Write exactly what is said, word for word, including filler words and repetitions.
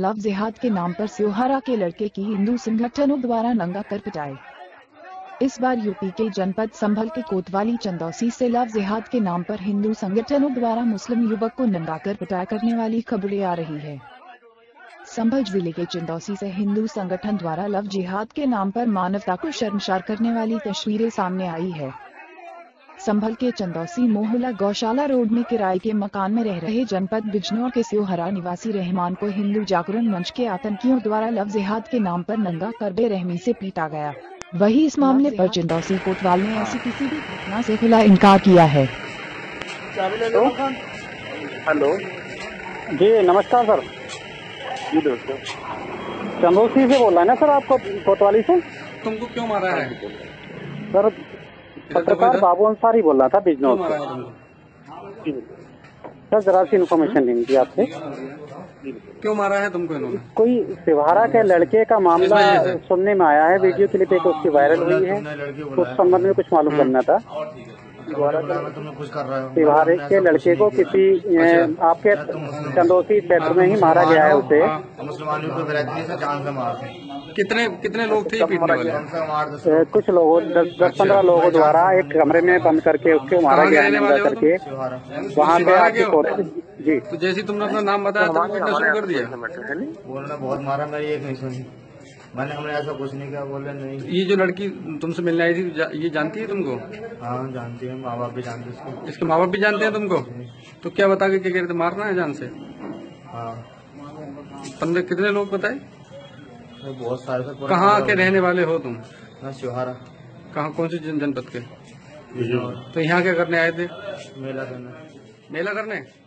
Love जिहाद के नाम पर स्योहारा के लड़के की हिंदू संगठनों द्वारा नंगा कर पिटाई। इस बार यूपी के जनपद संभल के कोतवाली चंदौसी से लव जिहाद के नाम पर हिंदू संगठनों द्वारा मुस्लिम युवक को नंगा कर पिटाई करने वाली खबरें आ रही है। संभल जिले के चंदौसी से हिंदू संगठन द्वारा लव जिहाद के नाम पर मानवता को शर्मसार करने वाली तस्वीरें सामने आई है। संभल के चंदौसी मोहल्ला गौशाला रोड में किराए के मकान में रह रहे जनपद बिजनौर के स्योहारा निवासी रहमान को हिंदू जागरण मंच के आतंकियों द्वारा लव जिहाद के नाम पर नंगा कर बेरहमी से पीटा गया। वहीं इस मामले पर चंदौसी कोतवाल ने ऐसी किसी भी घटना से खुला इनकार किया है। हेलो जी नमस्कार सर। जी दोस्तों, चंदौसी से बोल रहा है ना सर, आपको कोतवाली से? तुमको क्यों मारा है सर पत्रकार बाबू अंसारी बोल रहा था बिजनौर से। सर जरा सी इन्फॉर्मेशन लेनी थी आपसे। क्यों मारा है तुमको इन्होंने? कोई स्योहारा के लड़के का मामला सुनने में आया है, वीडियो क्लिप एक उसकी वायरल हुई है, उस संबंध में कुछ मालूम करना था। स्योहारे के लड़के को किसी आपके चंदौसी क्षेत्र में ही मारा गया है उसे। कितने कितने लोग थे पीटने वाले? कुछ लोगों दस दस पंद्रह लोगों द्वारा एक कमरे में बंद करके उसको मारा गया है करके वहाँ पे आके। जी तो जैसे तुमने अपना नाम बताया तो पीटना शुरू कर दिया? बोलना बहुत मारा, मेरी एक नहीं सुनी। मैंने हमने ऐसा कुछ नहीं किया, बोले नहीं। ये जो लड़की तुमसे मिलने आई थी जा, ये जानती है तुमको? हाँ जानती है, माँ बाप भी जानते हैं इसको। इसके माँ बाप भी जानते हैं तुमको? तो क्या बता के क्या कह रहे थे, मारना है जान से? हाँ। पंद्रह कितने लोग बताए? बहुत सारे सर। कहाँ के रहने वाले हो तुम? मैं स्योहारा। कहाँ, कौन सी जनपद के? तो यहाँ क्या करने आए थे? मेला करने। मेला करने?